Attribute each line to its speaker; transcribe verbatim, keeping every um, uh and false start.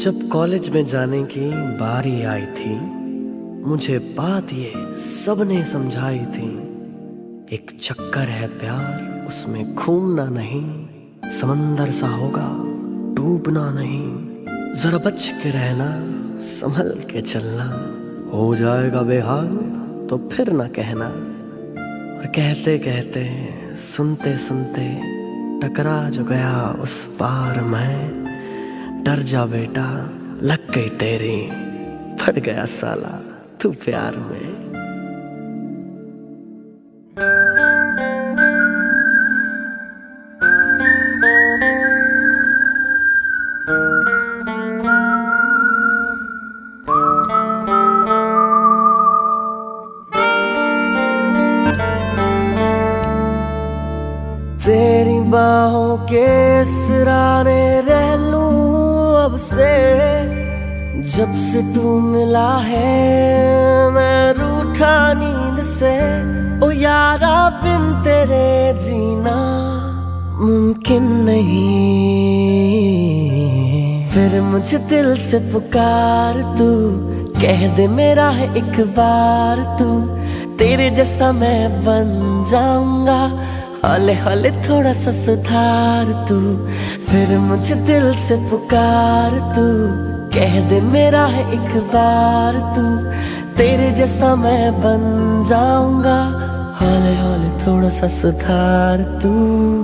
Speaker 1: जब कॉलेज में जाने की बारी आई थी, मुझे बात ये सबने समझाई थी। एक चक्कर है प्यार, उसमें घूमना नहीं, समंदर सा होगा डूबना नहीं। जरा बच के रहना, संभल के चलना, हो जाएगा बेहाल तो फिर ना कहना। और कहते कहते सुनते सुनते टकरा जो गया उस पार मैं। डर जा बेटा, लग गई तेरी, पड़ गया साला तू प्यार में। तेरी बाहों के सिराने रह लूं अब से, जब से तू मिला है मैं रूठा नींद से। ओ यारा बिन तेरे जीना मुमकिन नहीं। फिर मुझे दिल से पुकार तू, कह दे मेरा है एक बार तू। तेरे जैसा मैं बन जाऊंगा, हौले हौले थोड़ा सा सुधार तू। फिर मुझे दिल से पुकार तू, कह दे मेरा है एक बार तू। तेरे जैसा मैं बन जाऊंगा, हौले हौले थोड़ा सा सुधार तू।